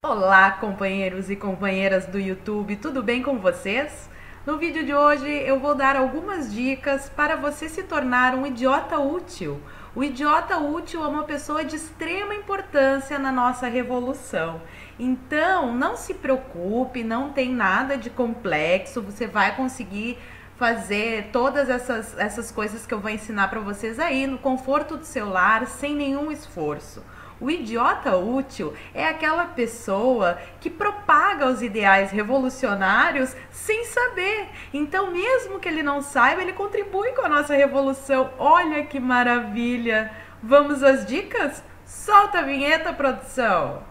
Olá, companheiros e companheiras do YouTube, tudo bem com vocês? No vídeo de hoje eu vou dar algumas dicas para você se tornar um idiota útil. O idiota útil é uma pessoa de extrema importância na nossa revolução. Então, não se preocupe, não tem nada de complexo, você vai conseguir fazer todas essas coisas que eu vou ensinar para vocês aí no conforto do seu lar, sem nenhum esforço. O idiota útil é aquela pessoa que propaga os ideais revolucionários sem saber. Então, mesmo que ele não saiba, ele contribui com a nossa revolução. Olha que maravilha! Vamos às dicas? Solta a vinheta, produção!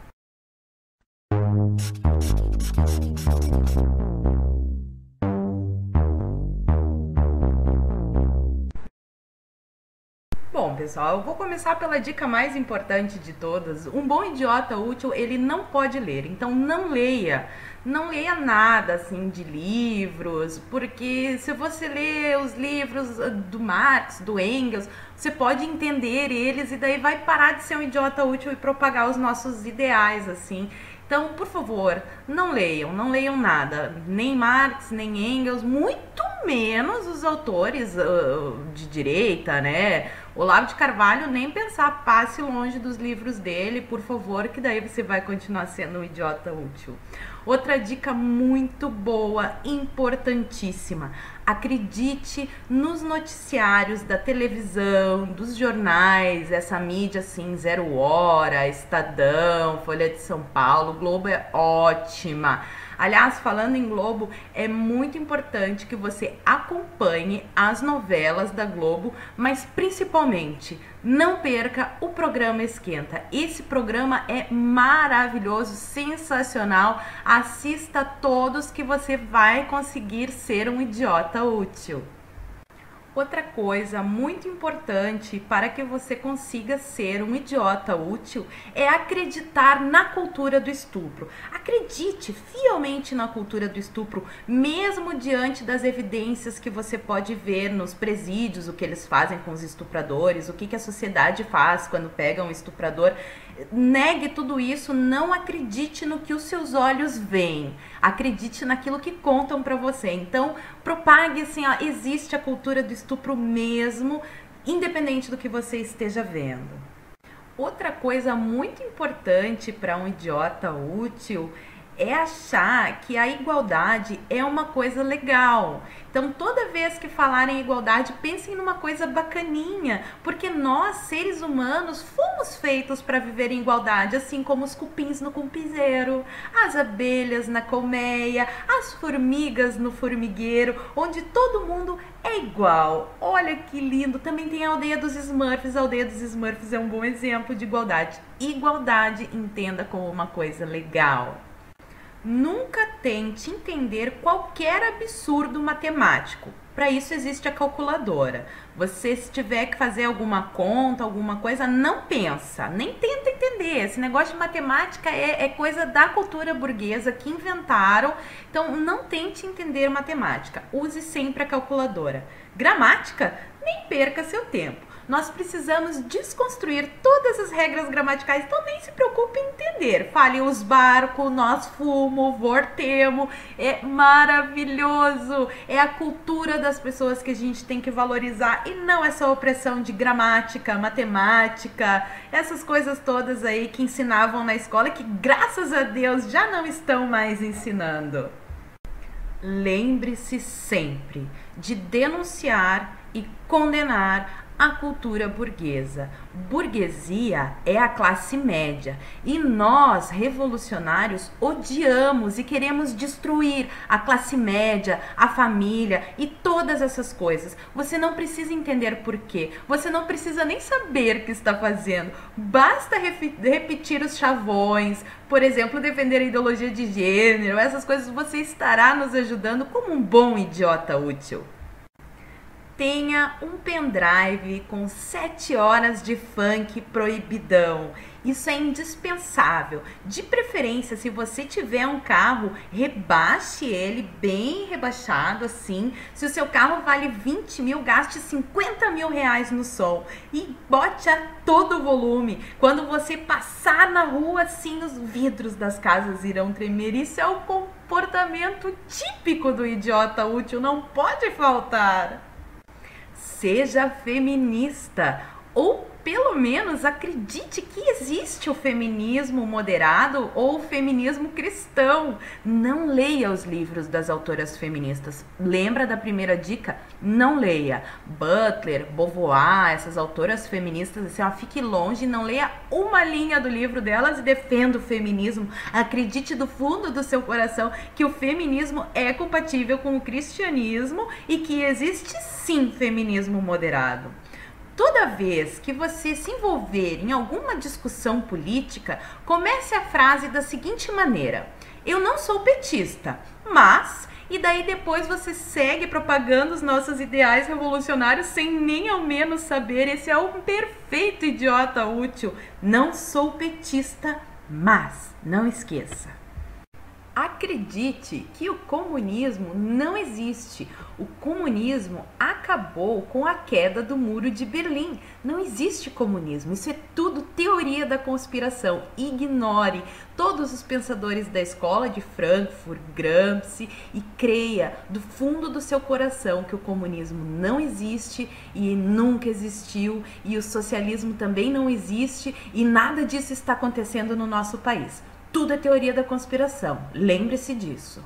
Bom, pessoal, eu vou começar pela dica mais importante de todas. Um bom idiota útil, ele não pode ler. Então, não leia. Não leia nada, assim, de livros, porque se você ler os livros do Marx, do Engels, você pode entender eles e daí vai parar de ser um idiota útil e propagar os nossos ideais, assim. Então, por favor, não leiam nada, nem Marx, nem Engels, muito menos os autores de direita, né? Olavo de Carvalho, nem pensar, passe longe dos livros dele, por favor, que daí você vai continuar sendo um idiota útil. Outra dica muito boa, importantíssima. Acredite nos noticiários da televisão, dos jornais, essa mídia assim, Zero Hora, Estadão, Folha de São Paulo, Globo é ótima. Aliás, falando em Globo, é muito importante que você acompanhe as novelas da Globo, mas principalmente não perca o programa Esquenta. Esse programa é maravilhoso, sensacional. Assista todos que você vai conseguir ser um idiota útil. Outra coisa muito importante para que você consiga ser um idiota útil é acreditar na cultura do estupro. Acredite fielmente na cultura do estupro, mesmo diante das evidências que você pode ver nos presídios, o que eles fazem com os estupradores, o que a sociedade faz quando pega um estuprador. Negue tudo isso, não acredite no que os seus olhos veem, acredite naquilo que contam para você. Então, propague assim, ó, existe a cultura do estupro mesmo, independente do que você esteja vendo. Outra coisa muito importante para um idiota útil é achar que a igualdade é uma coisa legal. Então, toda vez que falarem em igualdade, pensem numa coisa bacaninha, porque nós, seres humanos, fomos feitos para viver em igualdade, assim como os cupins no cumpizeiro, as abelhas na colmeia, as formigas no formigueiro, onde todo mundo é igual. Olha que lindo! Também tem a aldeia dos Smurfs. A aldeia dos Smurfs é um bom exemplo de igualdade. Igualdade, entenda como uma coisa legal. Nunca tente entender qualquer absurdo matemático. Para isso existe a calculadora. Você, se tiver que fazer alguma conta, alguma coisa, não pensa, nem tenta entender. Esse negócio de matemática é coisa da cultura burguesa que inventaram. Então, não tente entender matemática. Use sempre a calculadora. Gramática, nem perca seu tempo. Nós precisamos desconstruir todas as regras gramaticais, então nem se preocupe em entender. Fale os barcos, nós fumo, vortemo, é maravilhoso. É a cultura das pessoas que a gente tem que valorizar e não essa opressão de gramática, matemática, essas coisas todas aí que ensinavam na escola e que, graças a Deus, já não estão mais ensinando. Lembre-se sempre de denunciar e condenar a cultura burguesa. Burguesia é a classe média e nós, revolucionários, odiamos e queremos destruir a classe média, a família e todas essas coisas. Você não precisa entender por quê, você não precisa nem saber o que está fazendo, basta repetir os chavões, por exemplo, defender a ideologia de gênero, essas coisas. Você estará nos ajudando como um bom idiota útil. tenha um pendrive com 7 horas de funk proibidão. Isso é indispensável. De preferência, se você tiver um carro, rebaixe ele bem rebaixado assim. Se o seu carro vale 20 mil, gaste 50 mil reais no som e bote a todo volume. Quando você passar na rua, assim, os vidros das casas irão tremer. Isso é o comportamento típico do idiota útil, não pode faltar. Seja feminista, ou pelo menos acredite que existe o feminismo moderado ou o feminismo cristão. Não leia os livros das autoras feministas. Lembra da primeira dica? Não leia Butler, Beauvoir, essas autoras feministas, assim, ó, fique longe, não leia uma linha do livro delas e defenda o feminismo. Acredite do fundo do seu coração que o feminismo é compatível com o cristianismo e que existe sim feminismo moderado. Toda vez que você se envolver em alguma discussão política, comece a frase da seguinte maneira: eu não sou petista, mas... E daí depois você segue propagando os nossos ideais revolucionários sem nem ao menos saber. Esse é um perfeito idiota útil. Não sou petista, mas não esqueça. Acredite que o comunismo não existe. O comunismo acabou com a queda do Muro de Berlim. Não existe comunismo. Isso é tudo teoria da conspiração. Ignore todos os pensadores da escola de Frankfurt, Gramsci, e creia do fundo do seu coração que o comunismo não existe e nunca existiu, e o socialismo também não existe, e nada disso está acontecendo no nosso país. Tudo é teoria da conspiração. Lembre-se disso.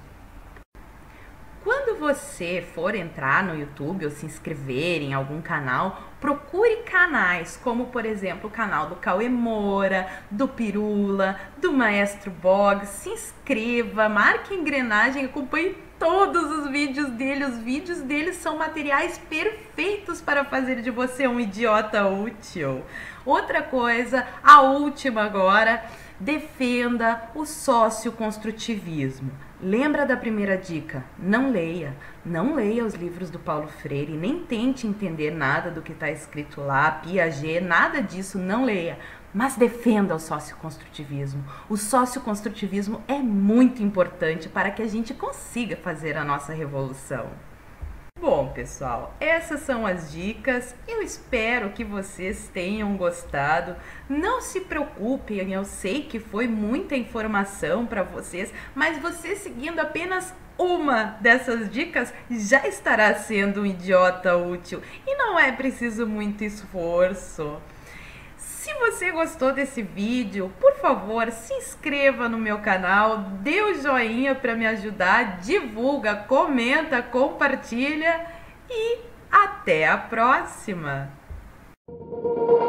Quando você for entrar no YouTube ou se inscrever em algum canal, procure canais como, por exemplo, o canal do Cauê Moura, do Pirula, do Maestro Boggs. Se inscreva, marque a engrenagem, acompanhe todos os vídeos dele. Os vídeos dele são materiais perfeitos para fazer de você um idiota útil. Outra coisa, a última agora... Defenda o socioconstrutivismo. Lembra da primeira dica? Não leia. Não leia os livros do Paulo Freire, nem tente entender nada do que está escrito lá, Piaget, nada disso, não leia. Mas defenda o socioconstrutivismo. O socioconstrutivismo é muito importante para que a gente consiga fazer a nossa revolução. Bom, pessoal, essas são as dicas. Eu espero que vocês tenham gostado. Não se preocupem, eu sei que foi muita informação para vocês, mas você seguindo apenas uma dessas dicas já estará sendo um idiota útil. E não é preciso muito esforço. Se você gostou desse vídeo, por favor, se inscreva no meu canal, dê o joinha para me ajudar, divulga, comenta, compartilha e até a próxima!